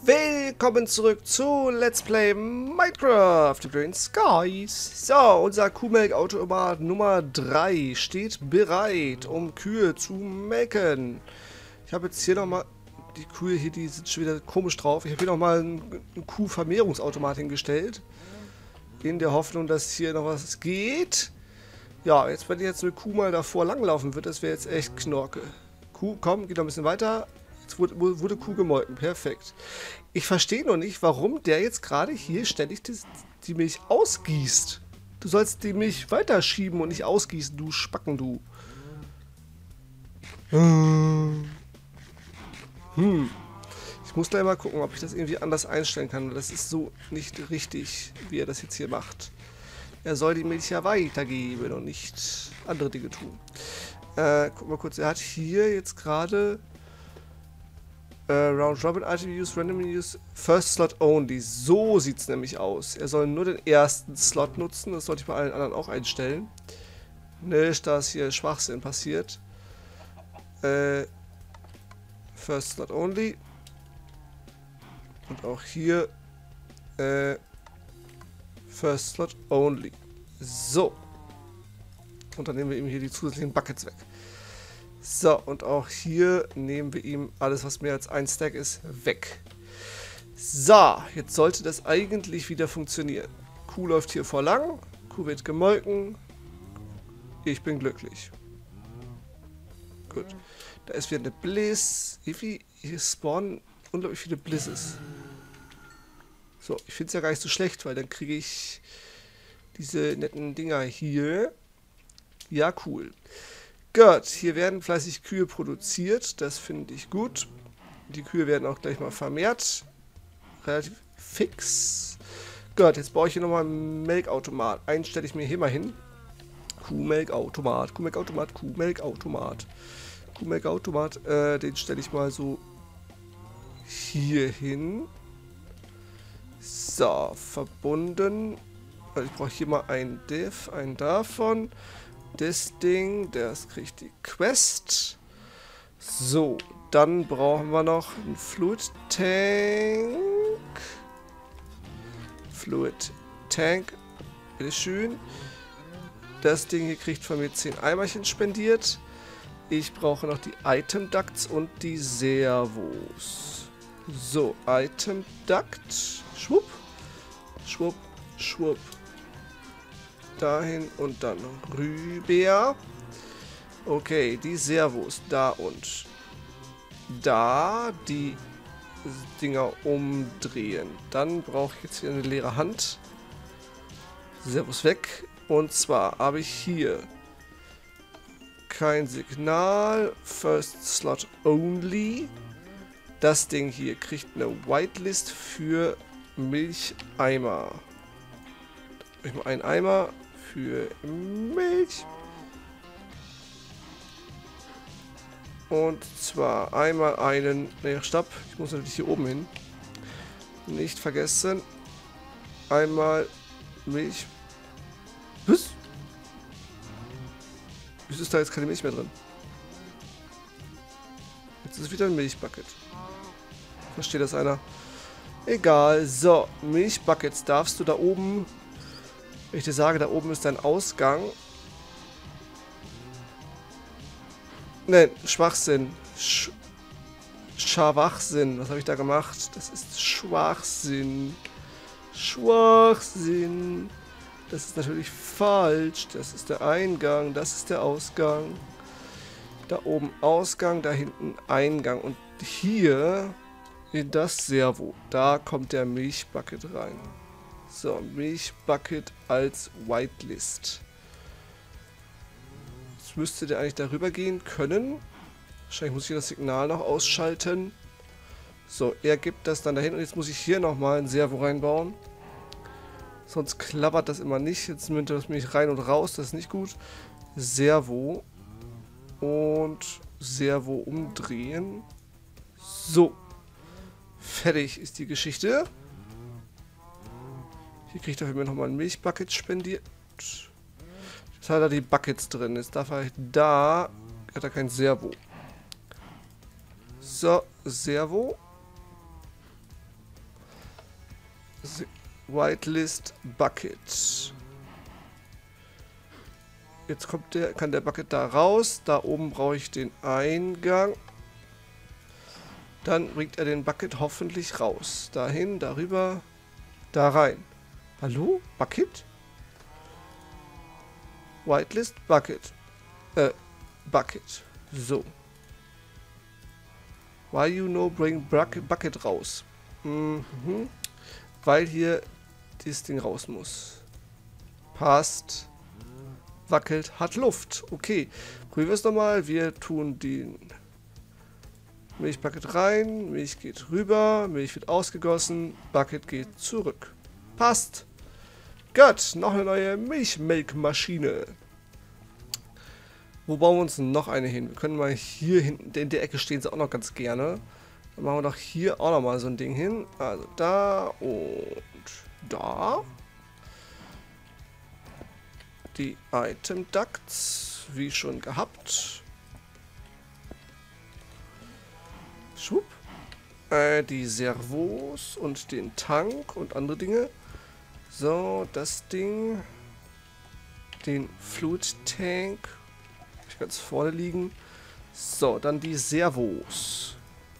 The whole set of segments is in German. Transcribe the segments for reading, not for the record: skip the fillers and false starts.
Willkommen zurück zu Let's Play Minecraft Brain Skies. So, unser Kuhmelkautomat Nummer 3 steht bereit, um Kühe zu melken. Ich habe jetzt hier nochmal, die Kühe hier, die sind schon wieder komisch drauf. Ich habe hier nochmal einen Kuhvermehrungsautomat hingestellt. In der Hoffnung, dass hier noch was geht. Ja, jetzt wenn jetzt eine Kuh mal davor langlaufen wird, das wäre jetzt echt Knorke. Kuh, komm, geht noch ein bisschen weiter. Jetzt wurde Kuh gemolken. Perfekt. Ich verstehe noch nicht, warum der jetzt gerade hier ständig die Milch ausgießt. Du sollst die Milch weiterschieben und nicht ausgießen, du Spacken, du. Ich muss gleich mal gucken, ob ich das irgendwie anders einstellen kann. Das ist so nicht richtig, wie er das jetzt hier macht. Er soll die Milch ja weitergeben und nicht andere Dinge tun. Guck mal kurz, er hat hier jetzt gerade Round Robin Item Use, Random Use, First Slot Only. So sieht es nämlich aus. Er soll nur den ersten Slot nutzen. Das sollte ich bei allen anderen auch einstellen. Nicht, dass hier Schwachsinn passiert. First Slot Only. Und auch hier First Slot Only. So. Und dann nehmen wir ihm hier die zusätzlichen Buckets weg. So, und auch hier nehmen wir ihm alles, was mehr als ein Stack ist, weg. So, jetzt sollte das eigentlich wieder funktionieren. Kuh läuft hier vor lang, Kuh wird gemolken. Ich bin glücklich. Gut. Da ist wieder eine Bliss. Hier spawnen unglaublich viele Blisses. So, ich finde es ja gar nicht so schlecht, weil dann kriege ich diese netten Dinger hier. Ja, cool. Gut, hier werden fleißig Kühe produziert, das finde ich gut. Die Kühe werden auch gleich mal vermehrt. Relativ fix. Gut, jetzt baue ich hier nochmal einen Melkautomat. Einen stelle ich mir hier mal hin. Kuhmelkautomat, Kuhmelkautomat, Kuhmelkautomat. Kuhmelkautomat, den stelle ich mal so hier hin. So, verbunden. Ich brauche hier mal einen Diff, einen davon. Das Ding, das kriegt die Quest. So, dann brauchen wir noch einen Fluid Tank. Fluid Tank, bitteschön. Das Ding hier kriegt von mir 10 Eimerchen spendiert. Ich brauche noch die Item Ducts und die Servos. So, Item Duct. Schwupp, schwupp, schwupp. Dahin und dann rüber. Okay, die Servos da und da. Die Dinger umdrehen. Dann brauche ich jetzt hier eine leere Hand. Servos weg. Und zwar habe ich hier kein Signal. First Slot Only. Das Ding hier kriegt eine Whitelist für Milcheimer. Ich mal einen Eimer für Milch. Und zwar einmal einen. Ne, stopp. Ich muss natürlich hier oben hin. Nicht vergessen. Einmal Milch. Was? Wieso ist da jetzt keine Milch mehr drin? Jetzt ist wieder ein Milchbucket. Versteht das einer? Egal. So, Milchbuckets darfst du da oben. Wenn ich dir sage, da oben ist dein Ausgang. Nein, Schwachsinn. Schwachsinn. Was habe ich da gemacht? Das ist Schwachsinn. Schwachsinn. Das ist natürlich falsch. Das ist der Eingang. Das ist der Ausgang. Da oben Ausgang, da hinten Eingang. Und hier in das Servo. Da kommt der Milchbucket rein. So, Milchbucket als Whitelist. Jetzt müsste der eigentlich darüber gehen können. Wahrscheinlich muss ich das Signal noch ausschalten. So, er gibt das dann dahin. Und jetzt muss ich hier nochmal ein Servo reinbauen. Sonst klappert das immer nicht. Jetzt nimmt das mich rein und raus. Das ist nicht gut. Servo. Und Servo umdrehen. So. Fertig ist die Geschichte. Hier kriegt er für mich nochmal ein Milchbucket spendiert. Jetzt hat er die Buckets drin. Jetzt darf er da. Hat er kein Servo. So, Servo. Whitelist Bucket. Jetzt kann der Bucket da raus. Da oben brauche ich den Eingang. Dann bringt er den Bucket hoffentlich raus. Dahin, darüber, da rein. Hallo? Bucket? Whitelist Bucket. Bucket. So. Why you no bring Bucket raus? Mhm. Weil hier dieses Ding raus muss. Passt. Wackelt, hat Luft. Okay. Prüfen wir es nochmal. Wir tun den Milchbucket rein. Milch geht rüber. Milch wird ausgegossen. Bucket geht zurück. Passt. Gut. Noch eine neue Milchmelkmaschine. Wo bauen wir uns noch eine hin? Wir können mal hier hinten, in der Ecke stehen sie auch noch ganz gerne. Dann machen wir doch hier auch noch mal so ein Ding hin. Also da und da. Die Item Ducts, wie schon gehabt. Schwupp. Die Servos und den Tank und andere Dinge. So, das Ding. Den Fluid Tank. Ganz vorne liegen. So, dann die Servos.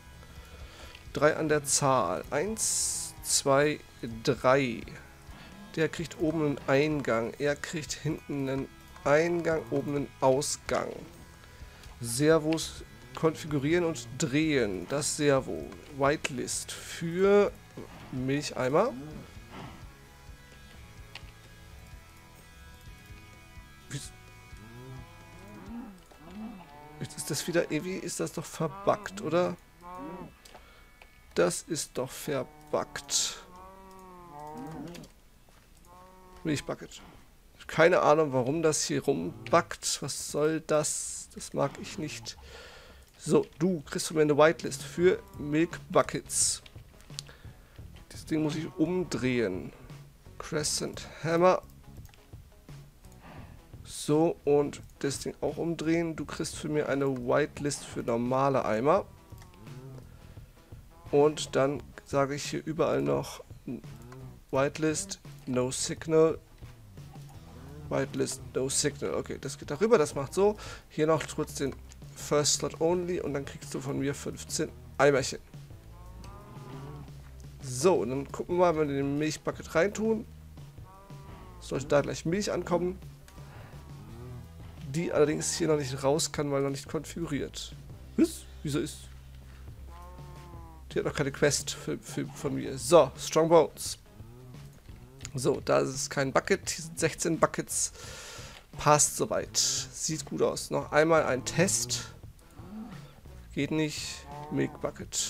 3 an der Zahl. 1, 2, 3. Der kriegt oben einen Eingang. Er kriegt hinten einen Eingang, oben einen Ausgang. Servos konfigurieren und drehen. Das Servo. Whitelist für Milcheimer. Jetzt ist das wieder, irgendwie ist das doch verbuggt, oder? Das ist doch verbuggt. Milchbucket. Keine Ahnung, warum das hier rumbuggt. Was soll das? Das mag ich nicht. So, du kriegst von mir eine Whitelist für Milk Buckets. Das Ding muss ich umdrehen. Crescent Hammer. So, und das Ding auch umdrehen. Du kriegst für mir eine Whitelist für normale Eimer. Und dann sage ich hier überall noch Whitelist, no signal. Whitelist, no signal. Okay, das geht darüber, das macht so. Hier noch kurz den First Slot Only und dann kriegst du von mir 15 Eimerchen. So, und dann gucken wir mal, wenn wir den Milchbucket reintun. Sollte da gleich Milch ankommen. Die allerdings hier noch nicht raus kann, weil noch nicht konfiguriert. Was? Wieso ist? Die hat noch keine Quest von mir. So, Strong Bones. So, da ist es kein Bucket. Hier sind 16 Buckets. Passt soweit. Sieht gut aus. Noch einmal ein Test. Geht nicht. Milk Bucket.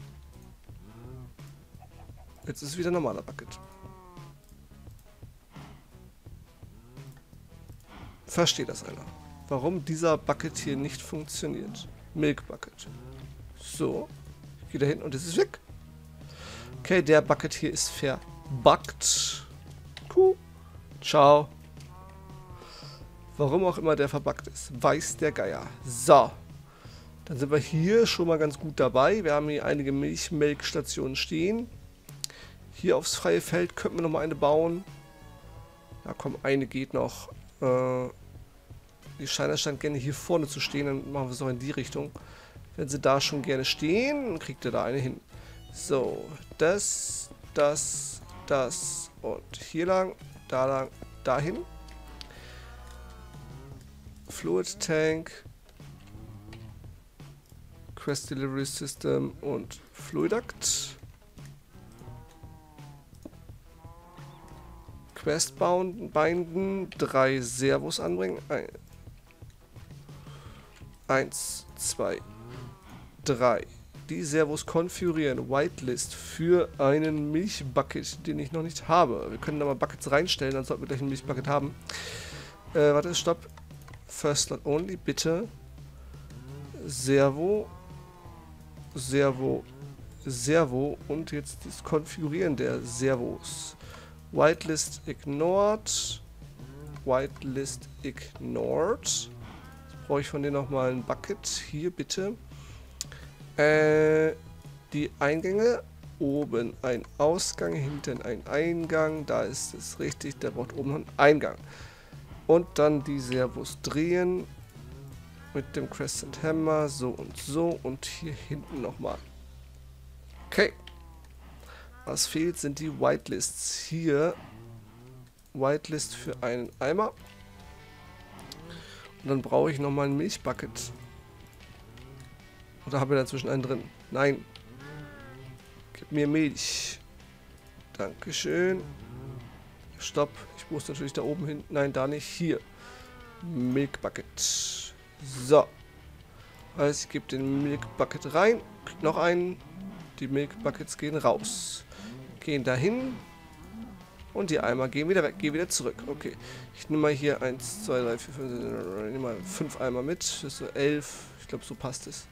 Jetzt ist wieder normaler Bucket. Versteht das einer? Warum dieser Bucket hier nicht funktioniert? Milk Bucket. So. Ich gehe da hin und es ist weg. Okay, der Bucket hier ist verbuggt. Cool. Ciao. Warum auch immer der verbuggt ist. Weiß der Geier. So. Dann sind wir hier schon mal ganz gut dabei. Wir haben hier einige Milchmelkstationen stehen. Hier aufs freie Feld könnten wir noch mal eine bauen. Ja komm, eine geht noch. Die Shiner stand gerne hier vorne zu stehen, dann machen wir es auch in die Richtung. Wenn sie da schon gerne stehen, dann kriegt ihr da eine hin. So, das und hier lang, da lang, dahin. Fluid Tank, Quest Delivery System und Fluiduct. Quest binden, 3 Servos anbringen. 1, 2, 3. Die Servos konfigurieren. Whitelist für einen Milchbucket, den ich noch nicht habe. Wir können da mal Buckets reinstellen, dann sollten wir gleich einen Milchbucket haben. Warte, stopp. First Slot Only, bitte. Servo. Servo. Servo. Und jetzt das Konfigurieren der Servos. Whitelist ignored. Whitelist ignored. Jetzt brauche ich von denen nochmal ein Bucket. Hier bitte. Die Eingänge oben ein Ausgang, hinten ein Eingang. Da ist es richtig, der braucht oben noch einen Eingang. Und dann die Servos drehen mit dem Crescent Hammer, so und hier hinten nochmal. Okay. Was fehlt, sind die Whitelists. Hier Whitelist für einen Eimer. Und dann brauche ich nochmal ein Milchbucket. Oder habe ich dazwischen einen drin? Nein. Gib mir Milch. Dankeschön. Stopp. Ich muss natürlich da oben hin. Nein, da nicht. Hier. Milkbucket. So. Also ich gebe den Milkbucket rein. Noch einen. Die Milkbuckets gehen raus. Gehen dahin. Und die Eimer gehen wieder weg. Gehen wieder zurück. Okay. Ich nehme mal hier 1, 2, 3, 4, 5, 6, 7, 8, 9, nehme mal 5 Eimer mit. Das ist so 11. Ich glaube, so passt es.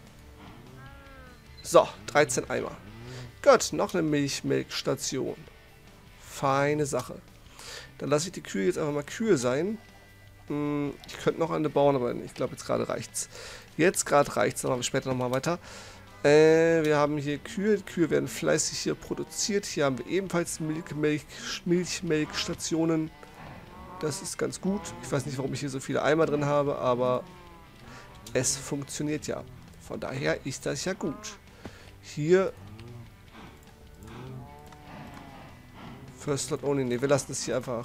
So, 13 Eimer. Gut, noch eine Milchmelkstation. Feine Sache. Dann lasse ich die Kühe jetzt einfach mal Kühe sein. Ich könnte noch eine bauen, aber ich glaube, jetzt gerade reicht's. Jetzt gerade reicht's, dann machen wir später nochmal weiter. Wir haben hier Kühe. Kühe werden fleißig hier produziert. Hier haben wir ebenfalls Milchmelkstationen. Das ist ganz gut. Ich weiß nicht, warum ich hier so viele Eimer drin habe, aber es funktioniert ja. Von daher ist das ja gut. Hier First Slot Only. Ne, wir lassen es hier einfach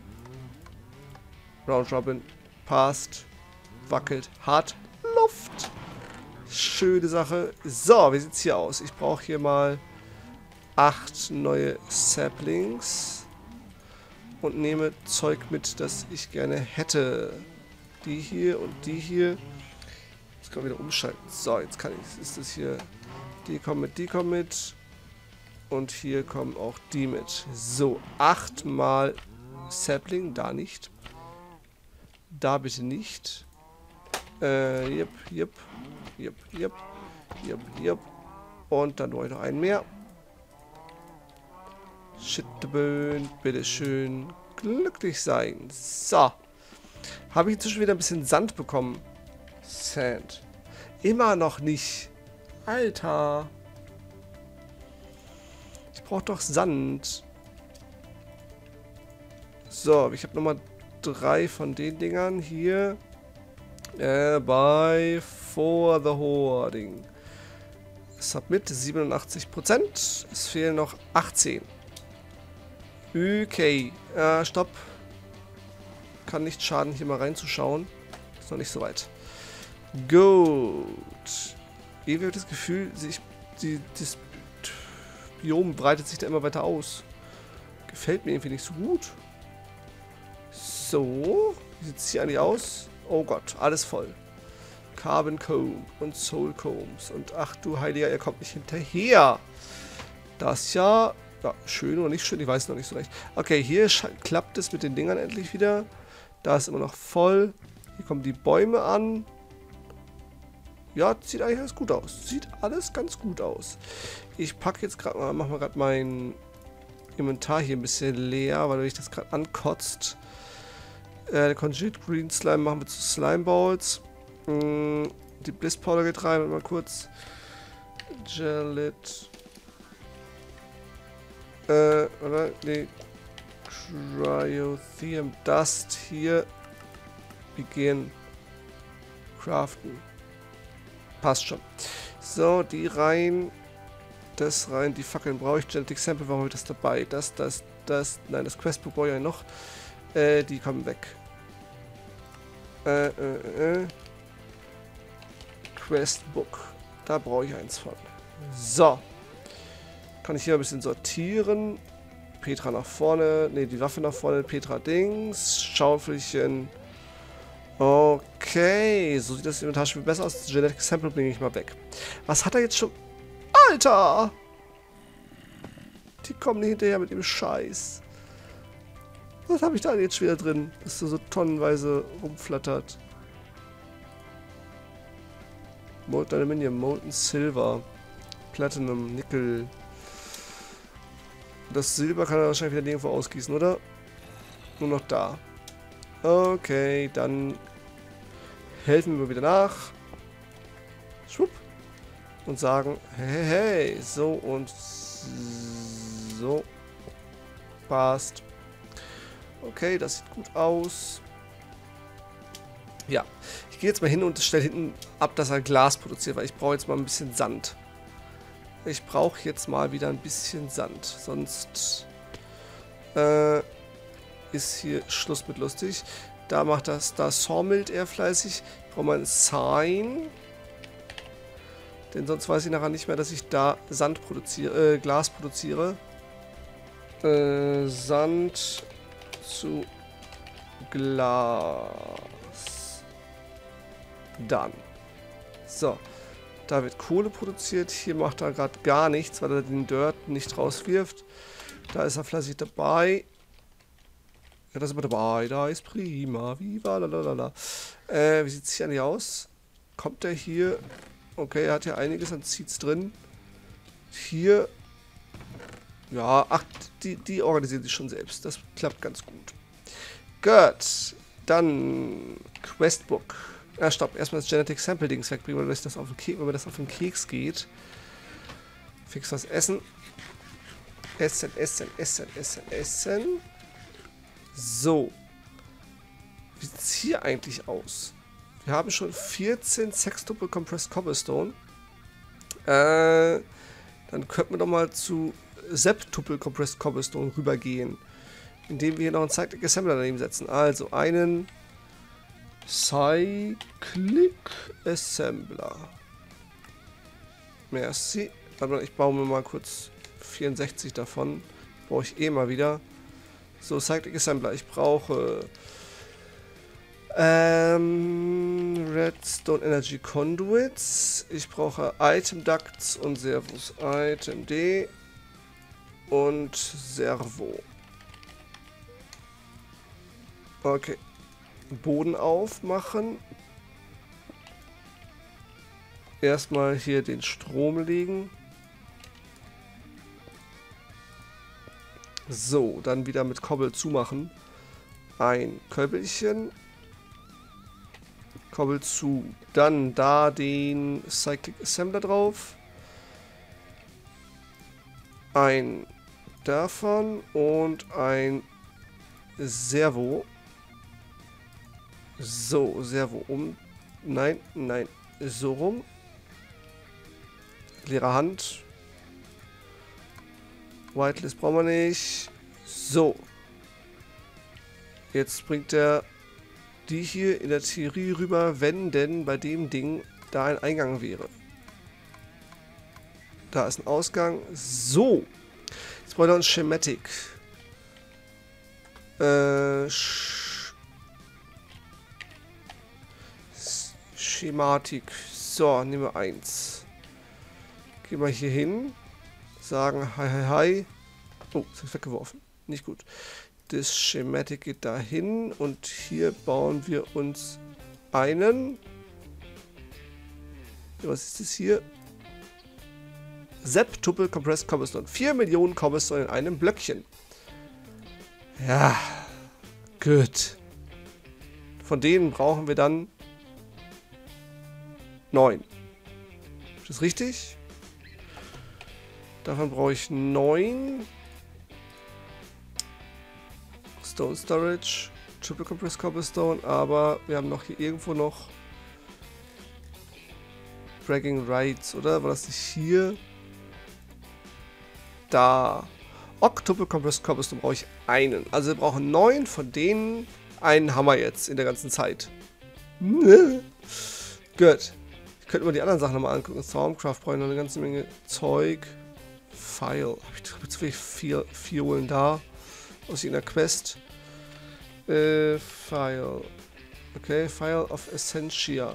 Round Robin. Passt. Wackelt. Hart. Luft. Schöne Sache. So, wie sieht es hier aus? Ich brauche hier mal 8 neue Saplings. Und nehme Zeug mit, das ich gerne hätte. Die hier und die hier. Jetzt kann ich wieder umschalten. So, jetzt kann ich. Ist das hier. Die kommen mit, die kommen mit. Und hier kommen auch die mit. So, 8 mal Sapling. Da nicht. Da bitte nicht. Yep. Und dann wollte ich noch einen mehr. Shitböen, bitteschön. Glücklich sein. So. Habe ich inzwischen wieder ein bisschen Sand bekommen. Sand. Immer noch nicht. Alter. Ich brauche doch Sand. So, ich habe nochmal 3 von den Dingern hier. Bei For the Hoarding. Submit 87%. Es fehlen noch 18. Okay. Stopp. Kann nicht schaden, hier mal reinzuschauen. Ist noch nicht so weit. Gut. Irgendwie habe ich das Gefühl, das Biom breitet sich da immer weiter aus. Gefällt mir irgendwie nicht so gut. So. Wie sieht es hier eigentlich aus? Oh Gott, alles voll. Carbon Comb und Soul Combs. Und ach du Heiliger, er kommt nicht hinterher. Das ja schön oder nicht schön, ich weiß noch nicht so recht. Okay, hier klappt es mit den Dingern endlich wieder. Da ist immer noch voll. Hier kommen die Bäume an. Ja, sieht eigentlich alles gut aus. Sieht alles ganz gut aus. Ich packe jetzt gerade mal, mache mal gerade mein Inventar hier ein bisschen leer, weil mich das gerade ankotzt. Der Congealed Green Slime machen wir zu Slime Balls. Die Bliss Powder geht rein, mal kurz. Gelate. Oder? Nee. Cryotheum Dust hier. Begin. Craften. Passt schon. So, die rein. Das rein. Die Fackeln brauche ich. Genetic Sample, warum habe ich das dabei? Das. Nein, das Questbook brauche ich ja noch. Die kommen weg. Questbook. Da brauche ich eins von. So. Kann ich hier ein bisschen sortieren. Petra nach vorne. Ne, die Waffe nach vorne. Petra Dings. Schaufelchen. Okay. So sieht das Inventar schon besser aus. Das Genetic Sample bringe ich mal weg. Was hat er jetzt schon? Alter! Die kommen nicht hinterher mit dem Scheiß. Was habe ich da jetzt wieder drin, dass du so tonnenweise rumflattert? Molten Aluminium, Molten Silver, Platinum, Nickel. Das Silber kann er wahrscheinlich wieder nirgendwo ausgießen, oder? Nur noch da. Okay, dann helfen wir wieder nach. Schwupp. und sagen, hey, hey, so und so. Passt. Okay, das sieht gut aus. Ja, ich gehe jetzt mal hin und stelle hinten ab, dass er Glas produziert, weil ich brauche jetzt mal ein bisschen Sand. Ich brauche jetzt mal wieder ein bisschen Sand, sonst ist hier Schluss mit lustig. Da macht das, da sawmillt er fleißig. Braucht man ein Sign. Denn sonst weiß ich nachher nicht mehr, dass ich da Sand produziere, Glas produziere. Sand zu Glas. Dann. So. Da wird Kohle produziert. Hier macht er gerade gar nichts, weil er den Dirt nicht rauswirft. Da ist er fleißig dabei. Ja, da ist er dabei. Da ist prima. Viva, lalalala. Wie sieht es hier eigentlich aus? Kommt der hier? Okay, er hat hier einiges an Seeds drin. Hier. Ja, ach, die organisieren sich schon selbst. Das klappt ganz gut. Gut. Dann Questbook. Ja, stopp. Erstmal das Genetic Sample Dings wegbringen, weil mir das auf den Keks geht. Fix was essen. Essen, essen, essen, essen, essen. So. Wie sieht es hier eigentlich aus? Wir haben schon 14 Sextuple Compressed Cobblestone. Dann könnten wir doch mal zu Septuple Compressed Cobblestone rübergehen. Indem wir hier noch einen Cyclic Assembler daneben setzen. Also einen Cyclic Assembler. Merci. Aber ich baue mir mal kurz 64 davon. Brauche ich eh mal wieder. So, Cyclic Assembler. Ich brauche Redstone Energy Conduits. Ich brauche Item Ducts und Servos. Item D und Servo. Okay. Boden aufmachen. Erstmal hier den Strom legen. So, dann wieder mit Kobbel zumachen. Ein Köbbelchen. Kobbel zu. Dann da den Cyclic Assembler drauf. Ein davon und ein Servo. So, Servo um. Nein, nein, so rum. Leere Hand. Whitelist brauchen wir nicht. So. Jetzt bringt er die hier in der Theorie rüber, wenn denn bei dem Ding da ein Eingang wäre. Da ist ein Ausgang. So. Jetzt brauchen wir ein Schematik. Schematik. So, nehmen wir 1. Gehen wir hier hin. Sagen hi, hi, hi. Oh, das habe ich weggeworfen. Nicht gut. Das Schematik geht dahin und hier bauen wir uns einen. Was ist das hier? Septuple Compressed Cobblestone. 4 Millionen Cobblestone in einem Blöckchen. Ja, gut. Von denen brauchen wir dann 9. Ist das richtig? Davon brauche ich 9. Stone Storage, Triple Compressed Cobblestone, aber wir haben noch hier irgendwo noch Bragging Rights, oder? War das nicht hier? Da. Octuple Compressed Cobblestone brauche ich einen. Also wir brauchen 9 von denen. Einen haben wir jetzt in der ganzen Zeit. Gut. Ich könnte mir die anderen Sachen nochmal angucken. Stormcraft brauche ich noch eine ganze Menge Zeug. File. Habe ich zu viel Fuelen da? Aus irgendeiner Quest. File. Okay, File of Essentia.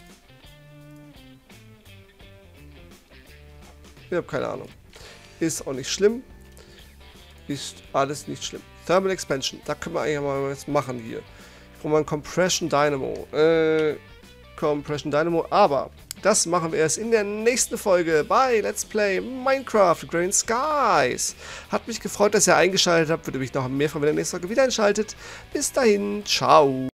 Ich habe keine Ahnung. Ist auch nicht schlimm. Ist alles nicht schlimm. Thermal Expansion. Da können wir eigentlich mal was machen hier. Ich brauche mal ein Compression Dynamo. Compression Dynamo. Aber das machen wir erst in der nächsten Folge bei Let's Play Minecraft Grey Skies. Hat mich gefreut, dass ihr eingeschaltet habt. Würde mich noch mehr freuen, wenn ihr nächste Folge wieder einschaltet. Bis dahin. Ciao.